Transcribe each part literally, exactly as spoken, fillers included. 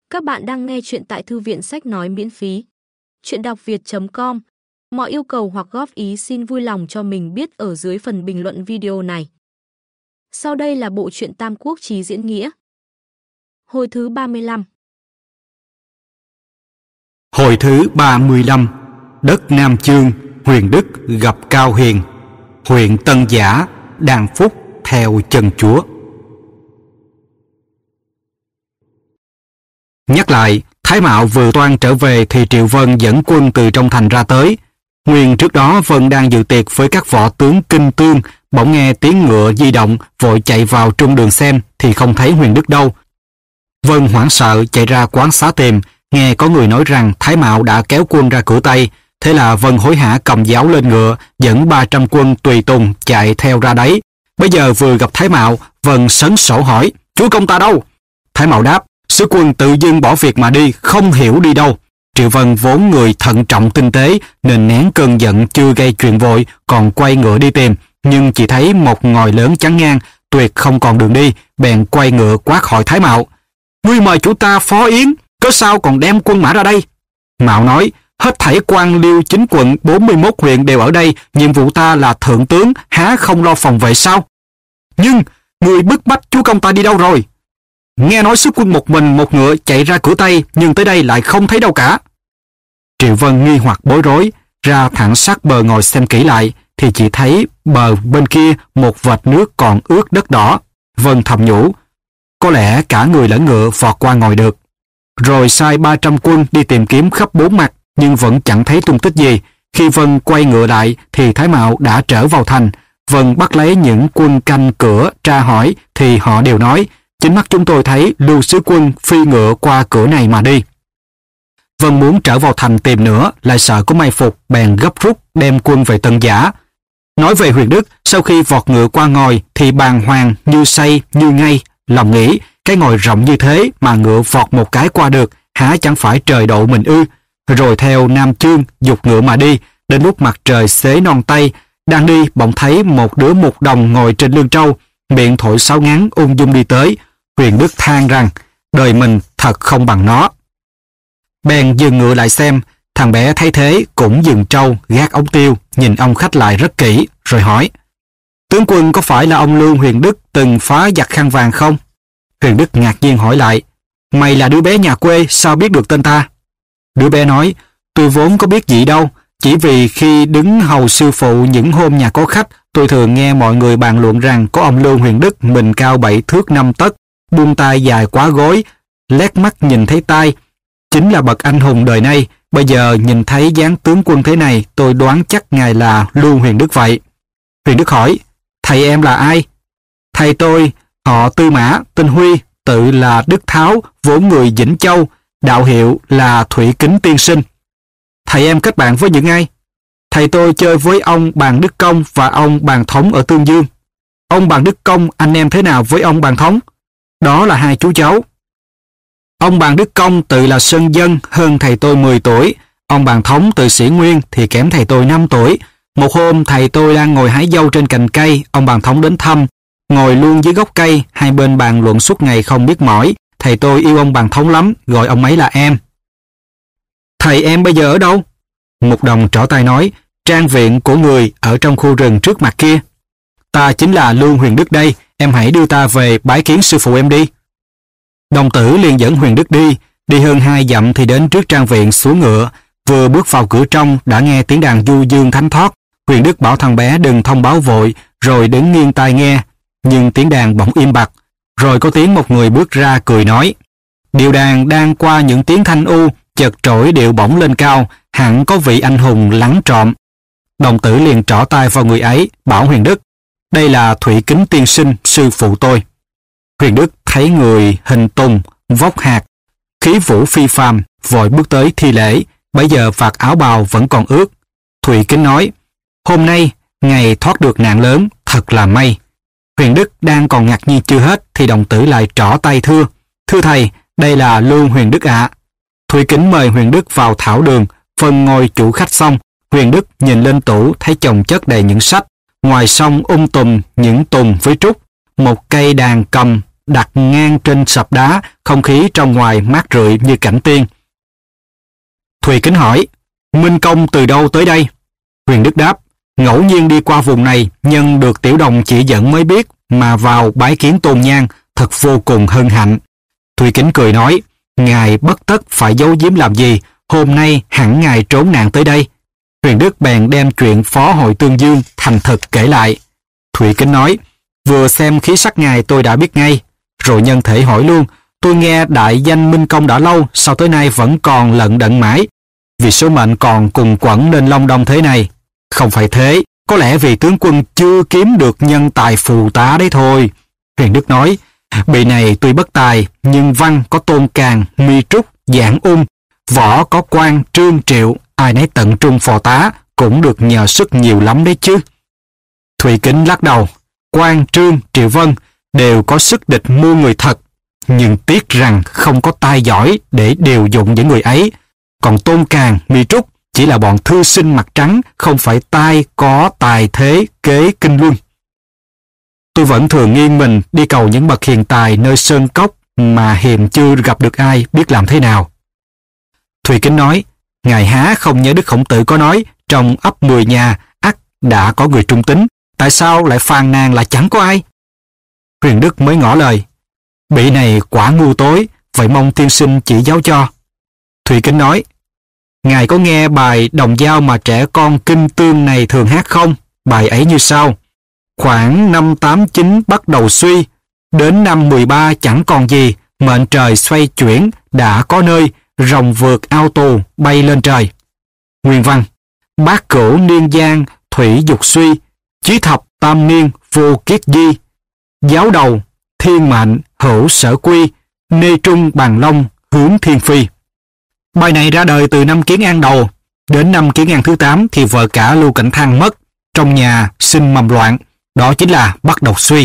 Các bạn đang nghe chuyện tại thư viện sách nói miễn phí. Chuyện đọc việt chấm com. Mọi yêu cầu hoặc góp ý xin vui lòng cho mình biết ở dưới phần bình luận video này. Sau đây là bộ truyện Tam Quốc Chí Diễn Nghĩa. Hồi thứ ba mươi lăm. Hồi thứ ba mươi lăm. Đất Nam Chương, Huyền Đức gặp Cao Hiền. Huyện Tân Giả, Đan Phúc theo chân chúa. Nhắc lại, Thái Mạo vừa toan trở về thì Triệu Vân dẫn quân từ trong thành ra tới. Nguyên trước đó Vân đang dự tiệc với các võ tướng kinh tương, bỗng nghe tiếng ngựa di động, vội chạy vào trung đường xem thì không thấy Huyền Đức đâu. Vân hoảng sợ chạy ra quán xá tìm, nghe có người nói rằng Thái Mạo đã kéo quân ra cửa Tây. Thế là Vân hối hả cầm giáo lên ngựa, dẫn ba trăm quân tùy tùng chạy theo ra đấy. Bây giờ vừa gặp Thái Mạo, Vân sấn sổ hỏi: "Chúa công ta đâu?" Thái Mạo đáp: "Sứ quân tự dưng bỏ việc mà đi, không hiểu đi đâu." Triệu Vân vốn người thận trọng tinh tế nên nén cơn giận chưa gây chuyện vội, còn quay ngựa đi tìm, nhưng chỉ thấy một ngòi lớn chắn ngang, tuyệt không còn đường đi, bèn quay ngựa quát hỏi Thái Mạo: "Ngươi mời chủ ta phó yến, cớ sao còn đem quân mã ra đây?" Mạo nói: "Hết thảy quan liêu chính quận bốn mươi mốt huyện đều ở đây, nhiệm vụ ta là thượng tướng, há không lo phòng vệ sao?" "Nhưng người bức bách chúa công ta đi đâu rồi?" "Nghe nói sứ quân một mình một ngựa chạy ra cửa Tây, nhưng tới đây lại không thấy đâu cả." Triệu Vân nghi hoặc bối rối, ra thẳng sát bờ ngồi xem kỹ lại, thì chỉ thấy bờ bên kia một vệt nước còn ướt đất đỏ. Vân thầm nhủ: có lẽ cả người lẫn ngựa vọt qua ngồi được. Rồi sai ba trăm quân đi tìm kiếm khắp bốn mặt, nhưng vẫn chẳng thấy tung tích gì. Khi Vân quay ngựa lại thì Thái Mạo đã trở vào thành. Vân bắt lấy những quân canh cửa tra hỏi thì họ đều nói: "Chính mắt chúng tôi thấy Lưu sứ quân phi ngựa qua cửa này mà đi." Vân muốn trở vào thành tìm nữa, lại sợ có mai phục, bèn gấp rút đem quân về Tân Giả. Nói về Huyền Đức, sau khi vọt ngựa qua ngồi thì bàng hoàng như say như ngay, lòng nghĩ cái ngồi rộng như thế mà ngựa vọt một cái qua được, há chẳng phải trời độ mình ư. Rồi theo Nam Chương dục ngựa mà đi, đến lúc mặt trời xế non tây, đang đi bỗng thấy một đứa mục đồng ngồi trên lưng trâu, miệng thổi sáo ngắn ung dung đi tới. Huyền Đức than rằng đời mình thật không bằng nó. Bèn dừng ngựa lại xem, thằng bé thấy thế cũng dừng trâu, gác ống tiêu, nhìn ông khách lại rất kỹ, rồi hỏi: "Tướng quân có phải là ông Lương Huyền Đức từng phá giặc khăn vàng không?" Huyền Đức ngạc nhiên hỏi lại: "Mày là đứa bé nhà quê, sao biết được tên ta?" Đứa bé nói: "Tôi vốn có biết gì đâu, chỉ vì khi đứng hầu sư phụ những hôm nhà có khách, tôi thường nghe mọi người bàn luận rằng có ông Lương Huyền Đức, mình cao bảy thước năm tấc, buông tai dài quá gối, lét mắt nhìn thấy tai, chính là bậc anh hùng đời nay. Bây giờ nhìn thấy dáng tướng quân thế này, tôi đoán chắc ngài là Lưu Huyền Đức vậy." Huyền Đức hỏi: "Thầy em là ai?" "Thầy tôi họ Tư Mã, tên Huy, tự là Đức Tháo, vốn người Vĩnh Châu, đạo hiệu là Thủy Kính tiên sinh." "Thầy em kết bạn với những ai?" "Thầy tôi chơi với ông Bàn Đức Công và ông Bàn Thống ở Tương Dương." "Ông Bàn Đức Công anh em thế nào với ông Bàn Thống?" "Đó là hai chú cháu." "Ông Bàn Đức Công tự là sơn dân, hơn thầy tôi mười tuổi. Ông Bàn Thống từ Sĩ Nguyên thì kém thầy tôi năm tuổi. Một hôm thầy tôi đang ngồi hái dâu trên cành cây, ông Bàn Thống đến thăm, ngồi luôn dưới gốc cây, hai bên bàn luận suốt ngày không biết mỏi. Thầy tôi yêu ông Bàn Thống lắm, gọi ông ấy là em." "Thầy em bây giờ ở đâu?" Mục đồng trỏ tay nói: "Trang viện của người ở trong khu rừng trước mặt kia." "Ta chính là Lương Huyền Đức đây, em hãy đưa ta về bái kiến sư phụ em đi." Đồng tử liền dẫn Huyền Đức đi, đi hơn hai dặm thì đến trước trang viện, xuống ngựa, vừa bước vào cửa trong đã nghe tiếng đàn du dương thánh thót. Huyền Đức bảo thằng bé đừng thông báo vội, rồi đứng nghiêng tai nghe, nhưng tiếng đàn bỗng im bặt. Rồi có tiếng một người bước ra cười nói: "Điệu đàn đang qua những tiếng thanh u, chợt trỗi điệu bỗng lên cao, hẳn có vị anh hùng lắng trộm." Đồng tử liền trỏ tay vào người ấy, bảo Huyền Đức: "Đây là Thủy Kính tiên sinh, sư phụ tôi." Huyền Đức thấy người hình tùng, vóc hạt, khí vũ phi phàm, vội bước tới thi lễ. Bấy giờ vạt áo bào vẫn còn ướt. Thủy Kính nói: "Hôm nay ngày thoát được nạn lớn, thật là may." Huyền Đức đang còn ngạc nhiên chưa hết thì đồng tử lại trỏ tay thưa: "Thưa thầy, đây là Lương Huyền Đức ạ." Thủy Kính mời Huyền Đức vào thảo đường, phân ngồi chủ khách xong, Huyền Đức nhìn lên tủ thấy chồng chất đầy những sách, ngoài song um tùm những tùng với trúc, một cây đàn cầm đặt ngang trên sập đá, không khí trong ngoài mát rượi như cảnh tiên. Thùy Kính hỏi, Minh Công từ đâu tới đây? Huyền Đức đáp, ngẫu nhiên đi qua vùng này, nhưng được Tiểu Đồng chỉ dẫn mới biết, mà vào bái kiến Tôn Nhan, thật vô cùng hân hạnh. Thùy Kính cười nói, ngài bất tất phải giấu giếm làm gì, hôm nay hẳn ngài trốn nạn tới đây. Huyền Đức bèn đem chuyện Phó Hội Tương Dương thành thực kể lại. Thùy Kính nói, vừa xem khí sắc ngài tôi đã biết ngay, rồi nhân thể hỏi luôn, tôi nghe đại danh Minh Công đã lâu, sao tới nay vẫn còn lận đận mãi? Vì số mệnh còn cùng quẩn nên long đong thế này. Không phải thế, có lẽ vì tướng quân chưa kiếm được nhân tài phù tá đấy thôi. Huyền Đức nói, bị này tuy bất tài, nhưng văn có Tôn Càn, Mi Trúc, Giảng Ung, võ có Quan, Trương, Triệu, ai nấy tận trung phò tá, cũng được nhờ sức nhiều lắm đấy chứ. Thùy Kính lắc đầu, Quan, Trương, Triệu Vân đều có sức địch mua người thật, nhưng tiếc rằng không có tài giỏi để điều dụng những người ấy. Còn Tôn Càn, Mi Trúc chỉ là bọn thư sinh mặt trắng, không phải tai có tài thế kế kinh luân. Tôi vẫn thường nghiêng mình đi cầu những bậc hiền tài nơi sơn cốc mà hiềm chưa gặp được ai biết làm thế nào. Thùy Kính nói, ngài há không nhớ Đức Khổng Tử có nói, trong ấp mười nhà ắt đã có người trung tín, tại sao lại phàn nàn là chẳng có ai? Huyền Đức mới ngỏ lời, bị này quả ngu tối, vậy mong tiên sinh chỉ giáo cho. Thùy Kính nói, ngài có nghe bài đồng dao mà trẻ con kinh tương này thường hát không? Bài ấy như sau, khoảng năm tám chín bắt đầu suy, đến năm mười ba chẳng còn gì, mệnh trời xoay chuyển, đã có nơi, rồng vượt ao tù, bay lên trời. Nguyên văn, bát cửu niên giang, thủy dục suy, chí thập tam niên, vô kiết di, giáo đầu, thiên mệnh, hữu sở quy, nê trung bằng long, hướng thiên phi. Bài này ra đời từ năm Kiến An đầu, đến năm Kiến An thứ tám thì vợ cả Lưu Cảnh Thăng mất, trong nhà sinh mầm loạn, đó chính là bắt đầu suy.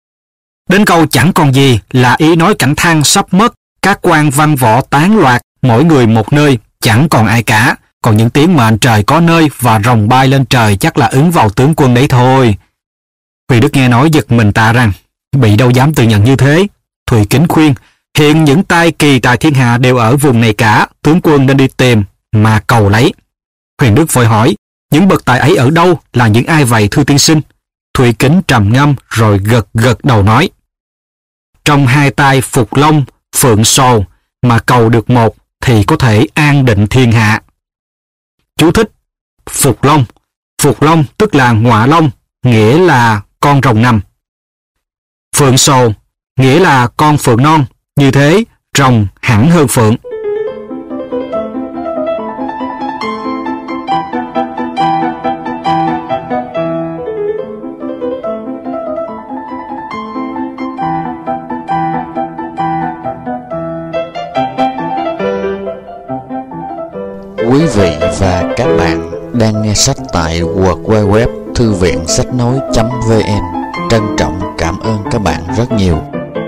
Đến câu chẳng còn gì là ý nói Cảnh Thăng sắp mất, các quan văn võ tán loạt, mỗi người một nơi, chẳng còn ai cả, còn những tiếng mệnh trời có nơi và rồng bay lên trời chắc là ứng vào tướng quân đấy thôi. Huyền Đức nghe nói giật mình tạ rằng, bị đâu dám tự nhận như thế. Thùy Kính khuyên, hiện những tay kỳ tài thiên hạ đều ở vùng này cả, tướng quân nên đi tìm mà cầu lấy. Huyền Đức vội hỏi, những bậc tài ấy ở đâu, là những ai vậy thưa tiên sinh? Thùy Kính trầm ngâm rồi gật gật đầu nói, trong hai tay Phục Long, Phượng Sồ mà cầu được một thì có thể an định thiên hạ. Chú thích, Phục Long, Phục Long tức là ngọa long, nghĩa là con rồng nằm. Phượng Sồ nghĩa là con phượng non, như thế rồng hẳn hơn phượng. Quý vị và các bạn đang nghe sách tại w w w thư viện sách nói chấm v n. Trân trọng cảm ơn các bạn rất nhiều.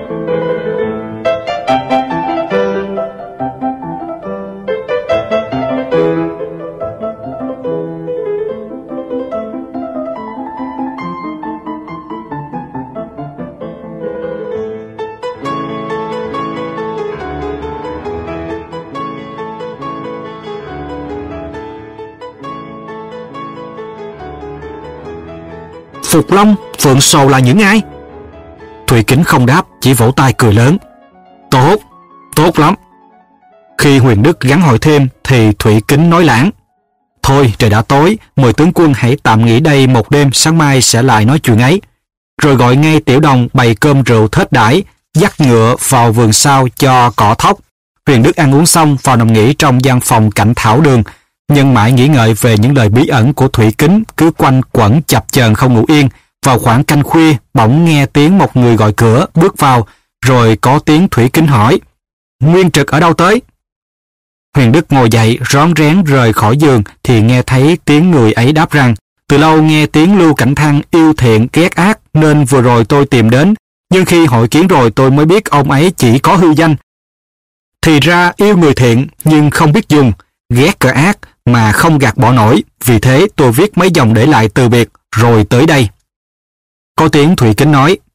Phục Long, Phượng Sồ là những ai? Thùy Kính không đáp, chỉ vỗ tay cười lớn. Tốt, tốt lắm. Khi Huyền Đức gắn hỏi thêm thì Thùy Kính nói lãng, thôi trời đã tối, mời tướng quân hãy tạm nghỉ đây một đêm, sáng mai sẽ lại nói chuyện ấy. Rồi gọi ngay Tiểu Đồng bày cơm rượu thết đãi, dắt ngựa vào vườn sau cho cỏ thóc. Huyền Đức ăn uống xong vào nằm nghỉ trong gian phòng cạnh thảo đường, nhưng mãi nghĩ ngợi về những lời bí ẩn của Thủy Kính cứ quanh quẩn chập chờn không ngủ yên. Vào khoảng canh khuya, bỗng nghe tiếng một người gọi cửa, bước vào, rồi có tiếng Thủy Kính hỏi, Nguyên Trực ở đâu tới? Huyền Đức ngồi dậy, rón rén rời khỏi giường, thì nghe thấy tiếng người ấy đáp rằng, từ lâu nghe tiếng Lưu Cảnh Thăng yêu thiện ghét ác, nên vừa rồi tôi tìm đến, nhưng khi hội kiến rồi tôi mới biết ông ấy chỉ có hư danh. Thì ra yêu người thiện, nhưng không biết dùng, ghét kẻ ác, mà không gạt bỏ nổi, vì thế tôi viết mấy dòng để lại từ biệt, rồi tới đây. Có tiếng Thủy Kính nói,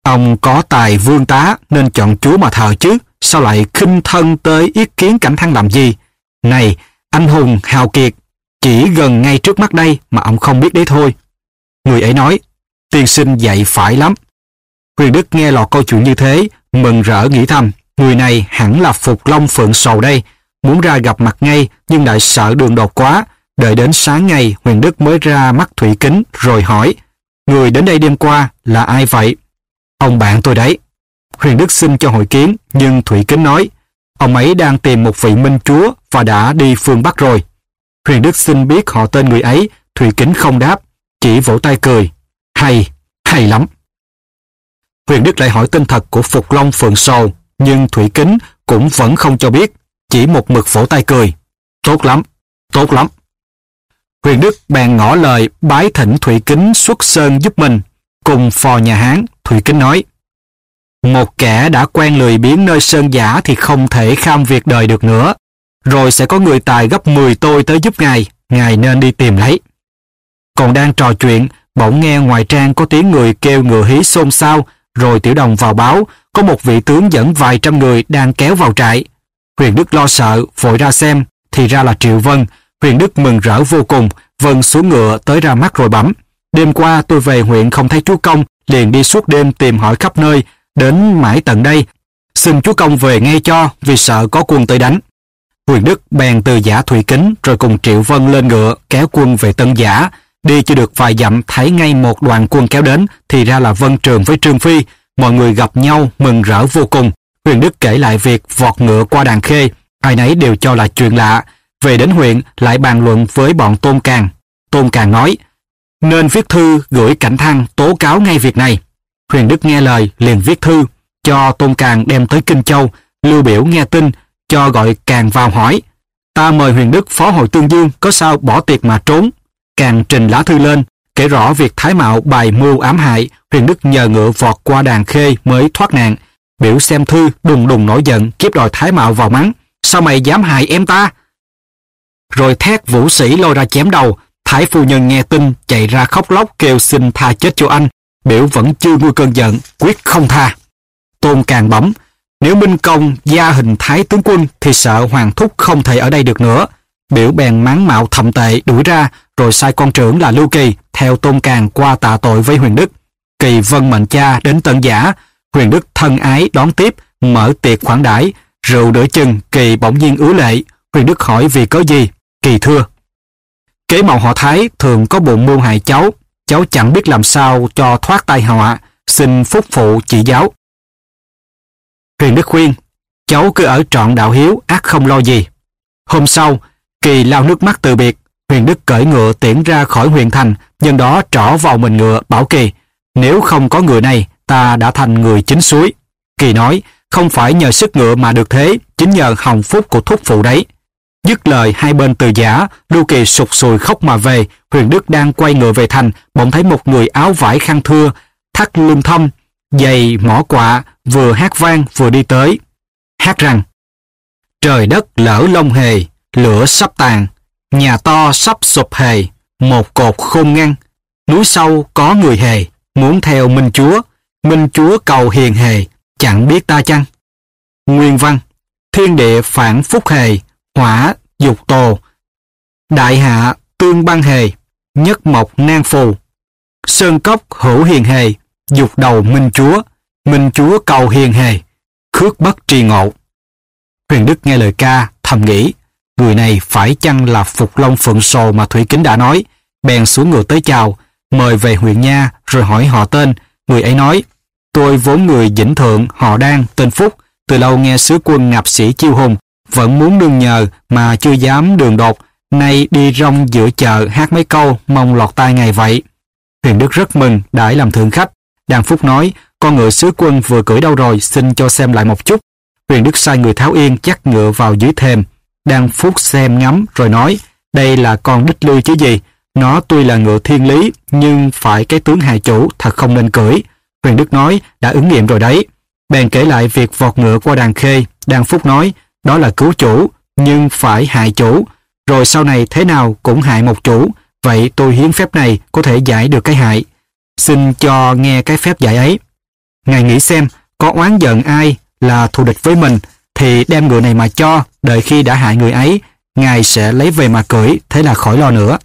Ông có tài vương tá nên chọn Chúa mà thờ chứ, sao lại khinh thân tới ý kiến Cảnh Thăng làm gì? Này, anh hùng hào kiệt, chỉ gần ngay trước mắt đây mà ông không biết đấy thôi. Người ấy nói, tiên sinh dạy phải lắm. Huyền Đức nghe lọt câu chuyện như thế, mừng rỡ nghĩ thầm, người này hẳn là Phục Long Phượng Sầu đây, muốn ra gặp mặt ngay nhưng lại sợ đường đột quá. Đợi đến sáng ngày, Huyền Đức mới ra mắt Thủy Kính rồi hỏi, người đến đây đêm qua là ai vậy? Ông bạn tôi đấy. Huyền Đức xin cho hội kiến, nhưng Thủy Kính nói, ông ấy đang tìm một vị minh chúa và đã đi phương Bắc rồi. Huyền Đức xin biết họ tên người ấy, Thủy Kính không đáp, chỉ vỗ tay cười. Hay, hay lắm. Huyền Đức lại hỏi tên thật của Phục Long Phượng Sầu, nhưng Thủy Kính cũng vẫn không cho biết, chỉ một mực vỗ tay cười. Tốt lắm, tốt lắm. Huyền Đức bèn ngỏ lời bái thỉnh Thủy Kính xuất sơn giúp mình. Cùng phò nhà Hán, Thủy Kính nói, một kẻ đã quen lười biếng nơi sơn giả thì không thể kham việc đời được nữa. Rồi sẽ có người tài gấp mười tôi tới giúp ngài, ngài nên đi tìm lấy. Còn đang trò chuyện, bỗng nghe ngoài trang có tiếng người kêu ngựa hí xôn xao, rồi Tiểu Đồng vào báo, có một vị tướng dẫn vài trăm người đang kéo vào trại. Huyền Đức lo sợ, vội ra xem, thì ra là Triệu Vân. Huyền Đức mừng rỡ vô cùng, Vân xuống ngựa tới ra mắt rồi bẩm. Đêm qua tôi về huyện không thấy chúa công, liền đi suốt đêm tìm hỏi khắp nơi, đến mãi tận đây. Xin chúa công về ngay cho, vì sợ có quân tới đánh. Huyền Đức bèn từ giả Thủy Kính, rồi cùng Triệu Vân lên ngựa, kéo quân về Tân Giả. Đi chưa được vài dặm, thấy ngay một đoàn quân kéo đến, thì ra là Vân Trường với Trương Phi. Mọi người gặp nhau, mừng rỡ vô cùng. Huyền Đức kể lại việc vọt ngựa qua Đàn Khê, ai nấy đều cho là chuyện lạ. Về đến huyện, lại bàn luận với bọn Tôn Càn. Tôn Càn nói, nên viết thư gửi Cảnh Thăng tố cáo ngay việc này. Huyền Đức nghe lời, liền viết thư, cho Tôn Càn đem tới Kinh Châu. Lưu Biểu nghe tin, cho gọi Càn vào hỏi. Ta mời Huyền Đức phó hội Tương Dương, có sao bỏ tiệc mà trốn? Càn trình lá thư lên, kể rõ việc Thái Mạo bày mưu ám hại. Huyền Đức nhờ ngựa vọt qua Đàn Khê mới thoát nạn. Biểu xem thư, đùng đùng nổi giận, kiếp đòi Thái Mạo vào mắng, sao mày dám hại em ta? Rồi thét vũ sĩ lôi ra chém đầu. Thái phu nhân nghe tin, chạy ra khóc lóc kêu xin tha chết cho anh. Biểu vẫn chưa nguôi cơn giận, quyết không tha. Tôn Càn bẩm, nếu Minh Công gia hình Thái tướng quân thì sợ Hoàng thúc không thể ở đây được nữa. Biểu bèn mắng mạo thậm tệ đuổi ra, rồi sai con trưởng là Lưu Kỳ theo Tôn Càn qua tạ tội với Huyền Đức. Kỳ vâng mệnh cha đến Tân Giả. Huyền Đức thân ái đón tiếp, mở tiệc khoản đãi. Rượu nửa chừng, Kỳ bỗng nhiên ứa lệ. Huyền Đức hỏi vì có gì? Kỳ thưa, kế mẫu họ Thái thường có bụng mưu hại cháu, cháu chẳng biết làm sao cho thoát tai họa, xin phúc phụ chỉ giáo. Huyền Đức khuyên, cháu cứ ở trọn đạo hiếu, ắt không lo gì. Hôm sau, Kỳ lau nước mắt từ biệt. Huyền Đức cởi ngựa tiễn ra khỏi huyện thành, nhân đó trỏ vào mình ngựa bảo Kỳ, nếu không có người này, ta đã thành người chính suối. Kỳ nói, không phải nhờ sức ngựa mà được thế, chính nhờ hồng phúc của thúc phụ đấy. Dứt lời hai bên từ giả, Lưu Kỳ sụt sùi khóc mà về. Huyền Đức đang quay ngựa về thành, bỗng thấy một người áo vải khăn thưa, thắt lưng thâm, giày mỏ quạ, vừa hát vang vừa đi tới. Hát rằng, trời đất lỡ lông hề, lửa sắp tàn, nhà to sắp sụp hề, một cột khôn ngăn, núi sâu có người hề, muốn theo Minh Chúa, Minh Chúa cầu hiền hề, chẳng biết ta chăng. Nguyên văn, thiên địa phản phúc hề, hỏa dục tồ, đại hạ tương băng hề, nhất mộc nan phù, sơn cốc hữu hiền hề, dục đầu Minh Chúa, Minh Chúa cầu hiền hề, khước bất trì ngộ. Huyền Đức nghe lời ca, thầm nghĩ, người này phải chăng là Phục Long Phượng Sầu mà Thủy Kính đã nói. Bèn xuống ngựa tới chào, mời về huyện nha, rồi hỏi họ tên. Người ấy nói, tôi vốn người Vĩnh Thượng, họ Đan, tên Phúc, từ lâu nghe sứ quân ngạp sĩ Chiêu Hùng, vẫn muốn nương nhờ mà chưa dám đường đột, nay đi rong giữa chợ hát mấy câu, mong lọt tai ngài vậy. Huyền Đức rất mừng, đãi làm thượng khách. Đan Phúc nói, con ngựa sứ quân vừa cưỡi đâu rồi, xin cho xem lại một chút. Huyền Đức sai người tháo yên chắc ngựa vào dưới thềm. Đan Phúc xem ngắm rồi nói, đây là con đích lư chứ gì, nó tuy là ngựa thiên lý, nhưng phải cái tướng hài chủ, thật không nên cưỡi. Huyền Đức nói, đã ứng nghiệm rồi đấy. Bèn kể lại việc vọt ngựa qua Đàn Khê. Đan Phúc nói, đó là cứu chủ, nhưng phải hại chủ, rồi sau này thế nào cũng hại một chủ, vậy tôi hiến phép này có thể giải được cái hại. Xin cho nghe cái phép giải ấy. Ngài nghĩ xem, có oán giận ai là thù địch với mình, thì đem ngựa này mà cho, đợi khi đã hại người ấy, Ngài sẽ lấy về mà cưỡi, thế là khỏi lo nữa.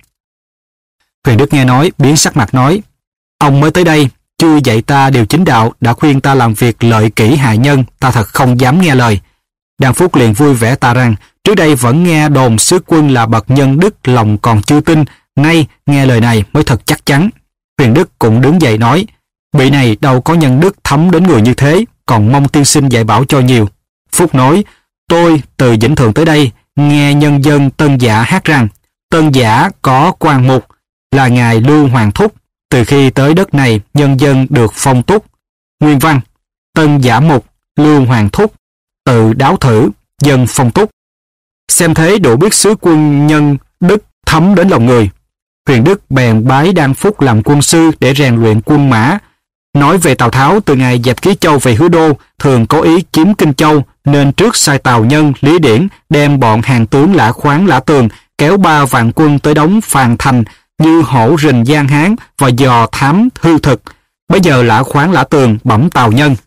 Huyền Đức nghe nói, biến sắc mặt nói, ông mới tới đây, chưa dạy ta điều chính đạo, đã khuyên ta làm việc lợi kỷ hại nhân, ta thật không dám nghe lời. Đan Phúc liền vui vẻ ta rằng, trước đây vẫn nghe đồn sứ quân là bậc nhân đức, lòng còn chưa tin, nay nghe lời này mới thật chắc chắn. Huyền Đức cũng đứng dậy nói, vị này đâu có nhân đức thấm đến người như thế, còn mong tiên sinh dạy bảo cho nhiều. Phúc nói, tôi từ Vĩnh Thượng tới đây, nghe nhân dân Tân Giả hát rằng, Tân Giả có quan mục, là ngài Lưu Hoàng Thúc, từ khi tới đất này nhân dân được phong túc. Nguyên văn, Tân Giả mục, Lưu Hoàng Thúc, tự đáo thử, dân phong túc. Xem thế đủ biết sứ quân nhân đức thấm đến lòng người. Huyền Đức bèn bái Đan Phúc làm quân sư để rèn luyện quân mã. Nói về Tào Tháo, từ ngày dẹp Ký Châu về Hứa Đô, thường có ý chiếm Kinh Châu, nên trước sai Tào Nhân, Lý Điển đem bọn hàng tướng Lã Khoáng, Lã Tường kéo ba vạn quân tới đóng Phàn Thành như hổ rình Giang Hán và dò thám hư thực. Bây giờ Lã Khoáng, Lã Tường bẩm Tào Nhân,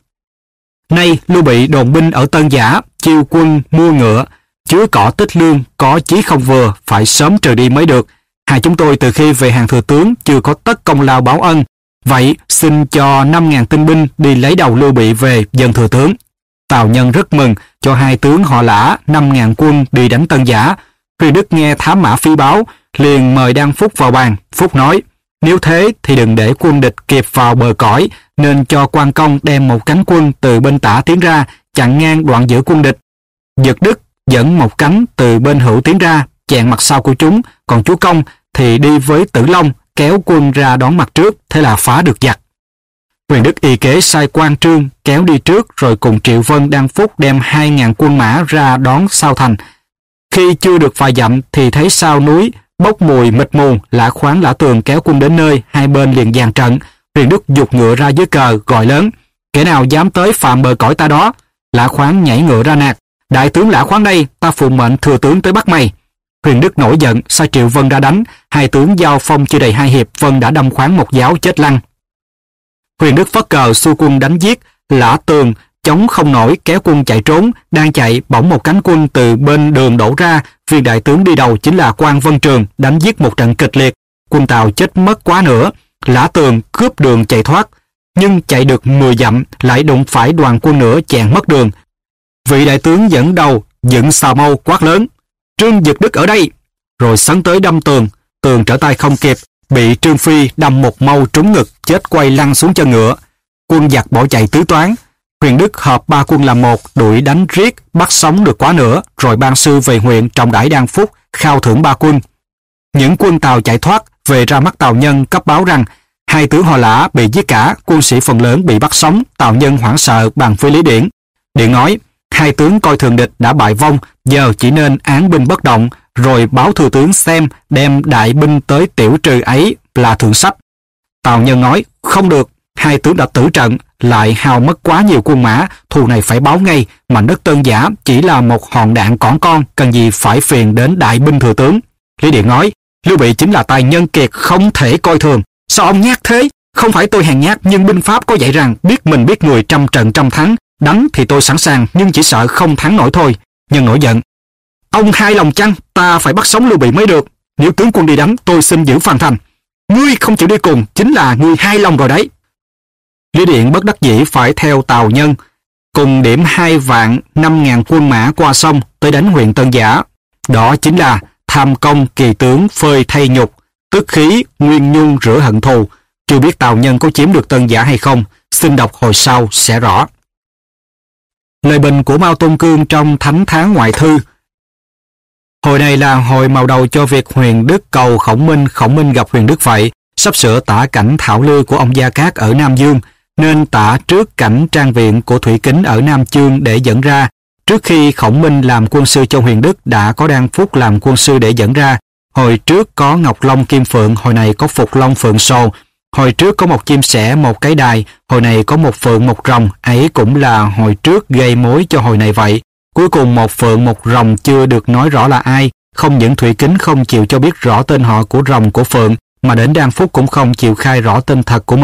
nay Lưu Bị đồn binh ở Tân Giả, chiêu quân mua ngựa, chứa cỏ tích lương, có chí không vừa, phải sớm trừ đi mới được. Hai chúng tôi từ khi về hàng thừa tướng chưa có tất công lao báo ân, vậy xin cho năm ngàn tinh binh đi lấy đầu Lưu Bị về dân thừa tướng. Tào Nhân rất mừng, cho hai tướng họ Lã năm ngàn quân đi đánh Tân Giả. Huyền Đức nghe thám mã phi báo, liền mời Đan Phúc vào bàn. Phúc nói, nếu thế thì đừng để quân địch kịp vào bờ cõi, nên cho quan công đem một cánh quân từ bên tả tiến ra, chặn ngang đoạn giữa quân địch. Dực Đức dẫn một cánh từ bên hữu tiến ra, chặn mặt sau của chúng, còn chúa Công thì đi với Tử Long kéo quân ra đón mặt trước, thế là phá được giặc. Huyền Đức y kế sai Quan Trương kéo đi trước, rồi cùng Triệu Vân, Đan Phúc đem hai ngàn quân mã ra đón sau thành. Khi chưa được vài dặm thì thấy sau núi bốc mùi mịt mù, Lã Khoáng, Lã Tường kéo quân đến nơi, hai bên liền dàn trận. Huyền Đức giục ngựa ra dưới cờ gọi lớn, kẻ nào dám tới phạm bờ cõi ta đó. Lã Khoáng nhảy ngựa ra nạt, đại tướng Lã Khoáng đây, ta phụ mệnh thừa tướng tới bắt mày. Huyền Đức nổi giận, sai Triệu Vân ra đánh, hai tướng giao phong chưa đầy hai hiệp, Vân đã đâm Khoáng một giáo chết lăn. Huyền Đức phất cờ xua quân đánh giết, Lã Tường chống không nổi kéo quân chạy trốn, đang chạy bỗng một cánh quân từ bên đường đổ ra, viên đại tướng đi đầu chính là Quan Vân Trường, đánh giết một trận kịch liệt, quân Tào chết mất quá nữa. Lã Tường cướp đường chạy thoát, nhưng chạy được mười dặm lại đụng phải đoàn quân nữa chèn mất đường. Vị đại tướng dẫn đầu dựng xào mâu quát lớn, Trương Dực Đức ở đây, rồi sấn tới đâm Tường. Tường trở tay không kịp, bị Trương Phi đâm một mâu trúng ngực, chết quay lăn xuống chân ngựa. Quân giặc bỏ chạy tứ toán. Huyền Đức hợp ba quân làm một, đuổi đánh riết, bắt sống được quá nữa, rồi ban sư về huyện trọng đãi Đan Phúc, khao thưởng ba quân. Những quân Tào chạy thoát về ra mắt Tào Nhân cấp báo rằng hai tướng họ Lã bị giết cả, quân sĩ phần lớn bị bắt sống. Tào Nhân hoảng sợ bàn với Lý Điển. Điển nói, hai tướng coi thường địch đã bại vong, giờ chỉ nên án binh bất động, rồi báo thừa tướng xem đem đại binh tới tiểu trừ ấy là thượng sách. Tào Nhân nói, không được, hai tướng đã tử trận, lại hao mất quá nhiều quân mã, thù này phải báo ngay, mảnh đất Tân Giả chỉ là một hòn đạn cỏn con, cần gì phải phiền đến đại binh thừa tướng. Lý Điển nói, Lưu Bị chính là tài nhân kiệt, không thể coi thường. Sao ông nhát thế? Không phải tôi hèn nhát, nhưng binh pháp có dạy rằng biết mình biết người, trăm trận trăm thắng. Đánh thì tôi sẵn sàng, nhưng chỉ sợ không thắng nổi thôi. Nhân nổi giận, ông hai lòng chăng? Ta phải bắt sống Lưu Bị mới được. Nếu tướng quân đi đánh, tôi xin giữ Phàn Thành. Ngươi không chịu đi cùng, chính là ngươi hai lòng rồi đấy. Lý Điển bất đắc dĩ phải theo Tào Nhân, cùng điểm hai vạn năm ngàn quân mã qua sông tới đánh huyện Tân Giả. Đó chính là tham công kỳ tướng phơi thay nhục, tức khí nguyên nhung rửa hận thù. Chưa biết Tào Nhân có chiếm được Tân Giả hay không, xin đọc hồi sau sẽ rõ. Lời bình của Mao Tôn Cương trong Thánh Tháng Ngoại Thư. Hồi này là hồi màu đầu cho việc Huyền Đức cầu Khổng Minh, Khổng Minh gặp Huyền Đức vậy, sắp sửa tả cảnh Thảo Lư của ông Gia Cát ở Nam Dương, nên tả trước cảnh trang viện của Thủy Kính ở Nam Chương để dẫn ra. Trước khi Khổng Minh làm quân sư cho Huyền Đức đã có Đan Phúc làm quân sư để dẫn ra. Hồi trước có Ngọc Long Kim Phượng, hồi này có Phục Long Phượng Sồ. Hồi trước có một chim sẻ, một cái đài, hồi này có một phượng một rồng, ấy cũng là hồi trước gây mối cho hồi này vậy. Cuối cùng một phượng một rồng chưa được nói rõ là ai, không những Thủy Kính không chịu cho biết rõ tên họ của rồng của phượng, mà đến Đan Phúc cũng không chịu khai rõ tên thật của mình.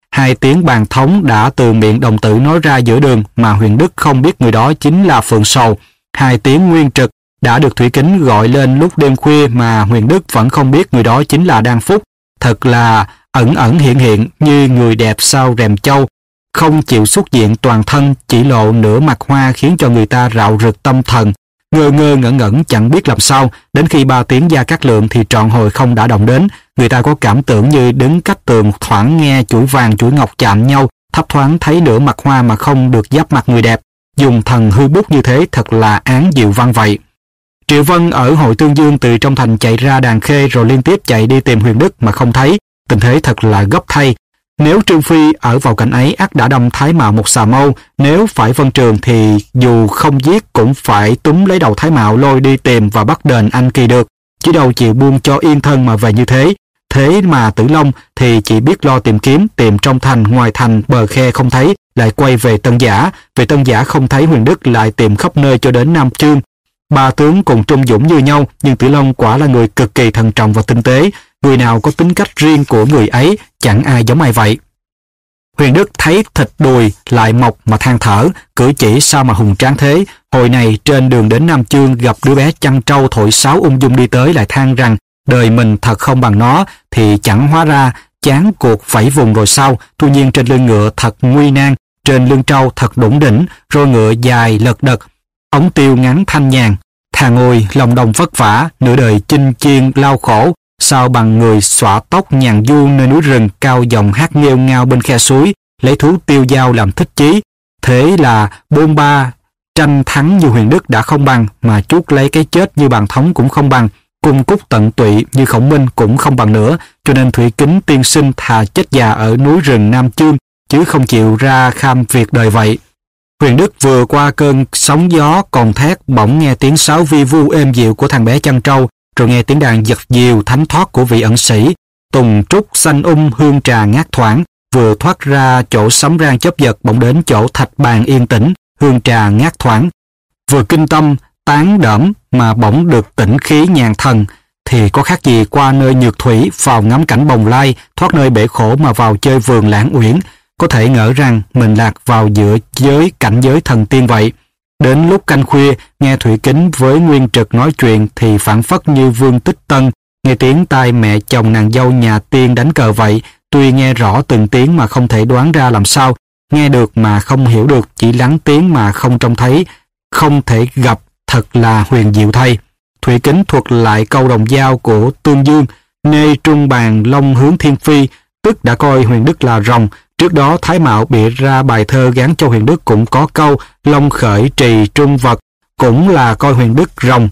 hai tiếng bàn thống đã từ miệng đồng tử nói ra giữa đường mà Huyền Đức không biết người đó chính là Phượng Sầu. Hai tiếng nguyên trực đã được Thủy Kính gọi lên lúc đêm khuya mà Huyền Đức vẫn không biết người đó chính là Đan Phúc. Thật là ẩn ẩn hiện hiện như người đẹp sau rèm châu, không chịu xuất diện toàn thân, chỉ lộ nửa mặt hoa khiến cho người ta rạo rực tâm thần. Ngơ ngơ ngẩn ngẩn chẳng biết làm sao, đến khi ba tiếng Gia Cát Lượng thì trọn hồi không đã động đến. Người ta có cảm tưởng như đứng cách tường thoảng nghe chuỗi vàng chuỗi ngọc chạm nhau, thấp thoáng thấy nửa mặt hoa mà không được giáp mặt người đẹp. Dùng thần hư bút như thế thật là án diệu văn vậy. Triệu Vân ở hội Tương Dương từ trong thành chạy ra Đàn Khê rồi liên tiếp chạy đi tìm Huyền Đức mà không thấy. Tình thế thật là gấp thay. Nếu Trương Phi ở vào cảnh ấy ắt đã đâm Thái Mạo một xà mâu, nếu phải Vân Trường thì dù không giết cũng phải túm lấy đầu Thái Mạo lôi đi tìm và bắt đền anh Kỳ được, chứ đâu chịu buông cho yên thân mà về như thế. Thế mà Tử Long thì chỉ biết lo tìm kiếm, tìm trong thành, ngoài thành, bờ khe không thấy, lại quay về Tân Giả, về Tân Giả không thấy Huyền Đức lại tìm khắp nơi cho đến Nam Chương. Ba tướng cùng trung dũng như nhau, nhưng Tử Long quả là người cực kỳ thận trọng và tinh tế. Người nào có tính cách riêng của người ấy, chẳng ai giống ai vậy. Huyền Đức thấy thịt đùi lại mọc mà than thở, cử chỉ sao mà hùng tráng thế. Hồi này trên đường đến Nam Chương gặp đứa bé chăn trâu thổi sáo ung dung đi tới lại than rằng đời mình thật không bằng nó, thì chẳng hóa ra chán cuộc phẩy vùng rồi sao. Tuy nhiên trên lưng ngựa thật nguy nan, trên lưng trâu thật đủng đỉnh, roi ngựa dài lật đật, ống tiêu ngắn thanh nhàn. Thà ngồi lòng đồng vất vả, nửa đời chinh chiên lao khổ, sao bằng người xõa tóc nhàn du nơi núi rừng, cao giọng hát nghêu ngao bên khe suối, lấy thú tiêu dao làm thích chí. Thế là bôn ba tranh thắng như Huyền Đức đã không bằng, mà chuốt lấy cái chết như Bàn Thống cũng không bằng, cung cúc tận tụy như Khổng Minh cũng không bằng nữa. Cho nên Thủy Kính tiên sinh thà chết già ở núi rừng Nam Chương, chứ không chịu ra kham việc đời vậy. Huyền Đức vừa qua cơn sóng gió còn thét, bỗng nghe tiếng sáo vi vu êm dịu của thằng bé chăn trâu, rồi nghe tiếng đàn giật dìu thánh thoát của vị ẩn sĩ. Tùng trúc xanh um hương trà ngát thoảng, vừa thoát ra chỗ sấm rang chớp giật, bỗng đến chỗ thạch bàn yên tĩnh, hương trà ngát thoảng. Vừa kinh tâm tán đẫm mà bỗng được tỉnh khí nhàn thần, thì có khác gì qua nơi nhược thủy vào ngắm cảnh bồng lai, thoát nơi bể khổ mà vào chơi vườn lãng uyển. Có thể ngỡ rằng mình lạc vào giữa giới cảnh giới thần tiên vậy. Đến lúc canh khuya, nghe Thủy Kính với Nguyên Trực nói chuyện thì phảng phất như Vương Tích Tân, nghe tiếng tai mẹ chồng nàng dâu nhà tiên đánh cờ vậy. Tuy nghe rõ từng tiếng mà không thể đoán ra làm sao, nghe được mà không hiểu được, chỉ lắng tiếng mà không trông thấy, không thể gặp, thật là huyền diệu thay. Thủy Kính thuật lại câu đồng dao của Tương Dương, nê trung bàn long hướng thiên phi, tức đã coi Huyền Đức là rồng. Trước đó Thái Mạo bịa ra bài thơ gán cho Huyền Đức cũng có câu long khởi trì trung vật, cũng là coi Huyền Đức rồng.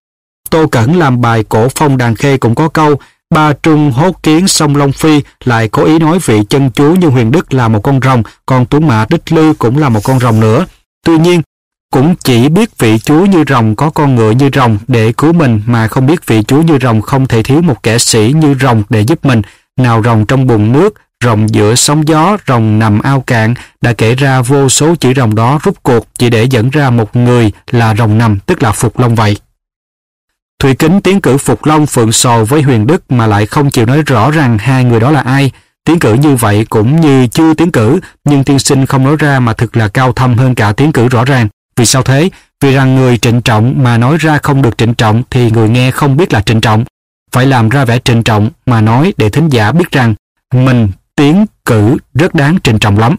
Tô Cẩn làm bài cổ phong Đàn Khê cũng có câu ba trung hốt kiến sông Long Phi, lại có ý nói vị chân chúa như Huyền Đức là một con rồng, còn Tuấn Mã Đích Lư cũng là một con rồng nữa. Tuy nhiên cũng chỉ biết vị chúa như rồng có con ngựa như rồng để cứu mình, mà không biết vị chúa như rồng không thể thiếu một kẻ sĩ như rồng để giúp mình. Nào rồng trong bùn nước, rồng giữa sóng gió, rồng nằm ao cạn, đã kể ra vô số chữ rồng đó rút cuộc chỉ để dẫn ra một người là rồng nằm, tức là Phục Long vậy. Thủy Kính tiến cử Phục Long Phượng Sầu với Huyền Đức mà lại không chịu nói rõ rằng hai người đó là ai. Tiến cử như vậy cũng như chưa tiến cử, nhưng tiên sinh không nói ra mà thực là cao thâm hơn cả tiến cử rõ ràng. Vì sao thế? Vì rằng người trịnh trọng mà nói ra không được trịnh trọng thì người nghe không biết là trịnh trọng. Phải làm ra vẻ trịnh trọng mà nói để thính giả biết rằng mình tiến cử rất đáng trịnh trọng lắm.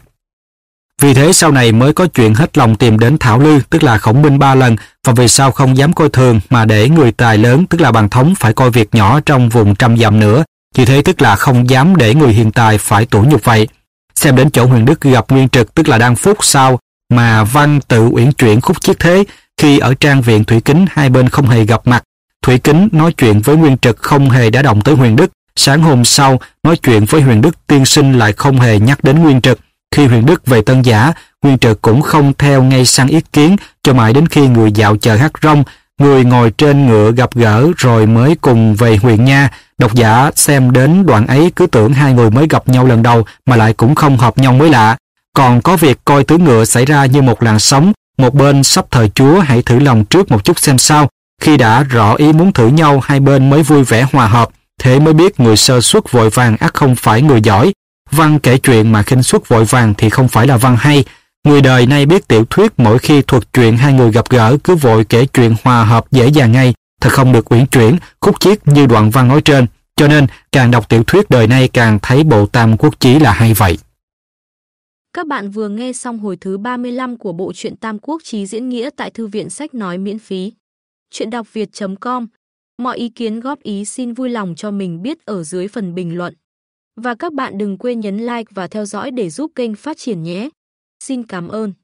Vì thế sau này mới có chuyện hết lòng tìm đến Thảo Lư, tức là Khổng Minh ba lần, và vì sao không dám coi thường mà để người tài lớn, tức là Bàn Thống, phải coi việc nhỏ trong vùng trăm dặm nữa. Vì thế tức là không dám để người hiền tài phải tủi nhục vậy. Xem đến chỗ Huyền Đức gặp Nguyên Trực, tức là Đan Phúc sao mà văn tự uyển chuyển khúc chiết thế. Khi ở trang viện Thủy Kính hai bên không hề gặp mặt, Thủy Kính nói chuyện với Nguyên Trực không hề đã động tới Huyền Đức. Sáng hôm sau nói chuyện với Huyền Đức, tiên sinh lại không hề nhắc đến Nguyên Trực. Khi Huyền Đức về Tân Giả, Nguyên Trực cũng không theo ngay sang ý kiến, cho mãi đến khi người dạo chợ hát rong, người ngồi trên ngựa gặp gỡ rồi mới cùng về huyện nha. Độc giả xem đến đoạn ấy cứ tưởng hai người mới gặp nhau lần đầu mà lại cũng không hợp nhau mới lạ. Còn có việc coi tướng ngựa xảy ra như một làn sóng, một bên sắp thời chúa hãy thử lòng trước một chút xem sao. Khi đã rõ ý muốn thử nhau, hai bên mới vui vẻ hòa hợp, thế mới biết người sơ suất vội vàng ắt không phải người giỏi. Văn kể chuyện mà khinh suất vội vàng thì không phải là văn hay. Người đời nay biết tiểu thuyết mỗi khi thuật chuyện hai người gặp gỡ cứ vội kể chuyện hòa hợp dễ dàng ngay, thật không được uyển chuyển, khúc chiết như đoạn văn nói trên. Cho nên càng đọc tiểu thuyết đời nay càng thấy bộ Tam Quốc Chí là hay vậy. Các bạn vừa nghe xong hồi thứ ba mươi lăm của bộ truyện Tam Quốc Chí diễn nghĩa tại Thư viện Sách Nói miễn phí. Chuyện đọc việt chấm com. Mọi ý kiến góp ý xin vui lòng cho mình biết ở dưới phần bình luận. Và các bạn đừng quên nhấn like và theo dõi để giúp kênh phát triển nhé. Xin cảm ơn.